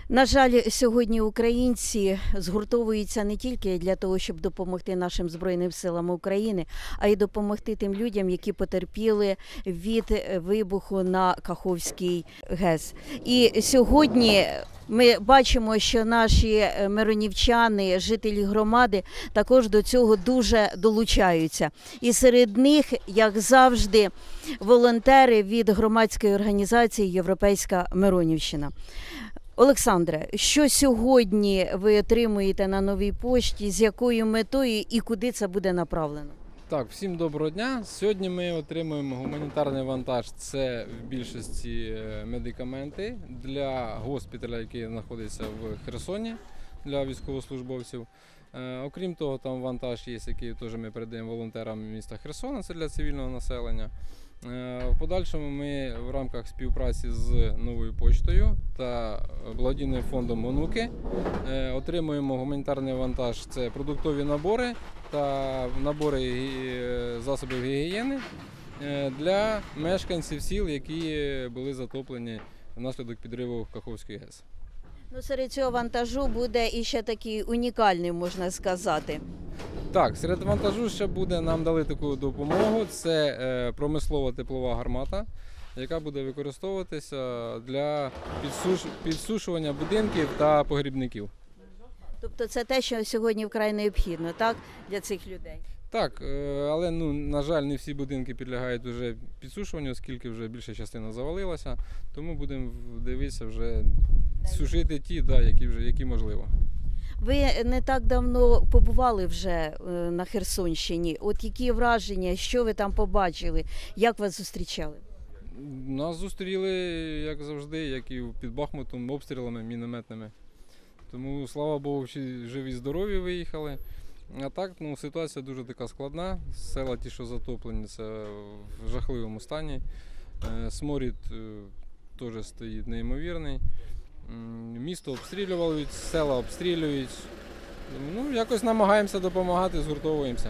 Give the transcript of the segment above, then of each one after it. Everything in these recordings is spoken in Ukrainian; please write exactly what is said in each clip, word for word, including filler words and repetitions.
На жаль, сьогодні українці згуртовуються не тільки для того, щоб допомогти нашим Збройним силам України, а й допомогти тим людям, які потерпіли від вибуху на Каховський ГЕС. І сьогодні ми бачимо, що наші миронівчани, жителі громади, також до цього дуже долучаються. І серед них, як завжди, волонтери від громадської організації «Європейська Миронівщина». Олександре, що сьогодні ви отримуєте на Новій пошті, з якою метою і куди це буде направлено? Так, всім доброго дня. Сьогодні ми отримуємо гуманітарний вантаж. Це в більшості медикаменти для госпіталя, який знаходиться в Херсоні, для військовослужбовців. Е, окрім того, там вантаж є, який теж ми передаємо волонтерам міста Херсона, це для цивільного населення. В подальшому ми в рамках співпраці з Новою поштою та благодійним фондом «Онуки» отримуємо гуманітарний вантаж. Це продуктові набори та набори засобів гігієни для мешканців сіл, які були затоплені внаслідок підриву Каховської ГЕС. Ну, серед цього вантажу буде і ще такий унікальний, можна сказати. Так, серед вантажу ще буде, нам дали таку допомогу, це е, промислова теплова гармата, яка буде використовуватися для підсуш... підсушування будинків та погрібників. Тобто це те, що сьогодні вкрай необхідно, так, для цих людей? Так, е, але, ну, на жаль, не всі будинки підлягають вже підсушуванню, оскільки вже більша частина завалилася, тому будемо дивитися вже сушити ті, да, які, вже, які можливо. Ви не так давно побували вже на Херсонщині. От які враження, що ви там побачили, як вас зустрічали? Нас зустріли, як завжди, як і під Бахмутом, обстрілами мінометними. Тому, слава Богу, всі живі, здорові виїхали. А так, ну, ситуація дуже така складна. Села ті, що затоплені, це в жахливому стані. Сморід теж стоїть неймовірний. Місто обстрілюють, села обстрілюють. Ну, якось намагаємося допомагати, згуртовуємося.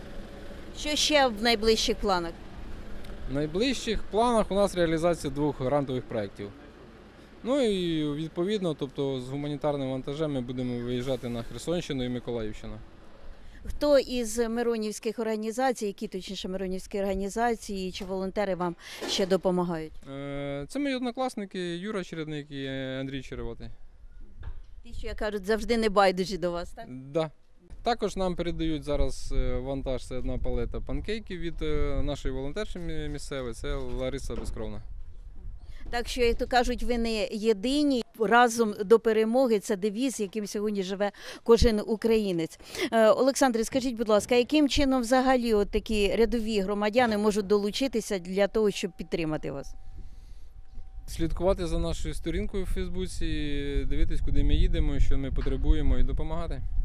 Що ще в найближчих планах? В найближчих планах у нас реалізація двох грантових проєктів. Ну і відповідно, тобто з гуманітарним вантажем ми будемо виїжджати на Херсонщину і Миколаївщину. Хто із миронівських організацій, які точніше миронівські організації чи волонтери вам ще допомагають? Це мої однокласники Юра Чередник і Андрій Череватий. Ті, що, як кажуть, завжди не байдужі до вас, так? Да. Також нам передають зараз вантаж, це одна палета панкейків від нашої волонтерші місцевої, це Лариса Безкровна. Так що, як то кажуть, ви не єдині, разом до перемоги – це девіз, яким сьогодні живе кожен українець. Олександре, скажіть, будь ласка, яким чином взагалі от такі рядові громадяни можуть долучитися для того, щоб підтримати вас? Слідкувати за нашою сторінкою в Фейсбуці, дивитись, куди ми їдемо, що ми потребуємо, і допомагати.